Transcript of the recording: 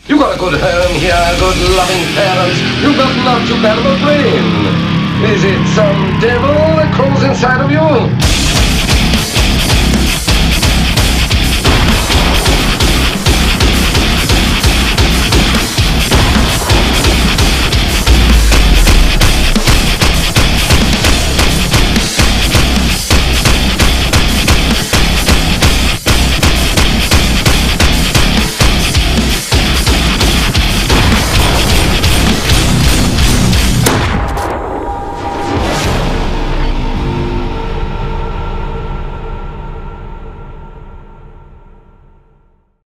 You got a good home here, good loving parents. You got not too bad of a brain. Is it some devil that crawls inside of you?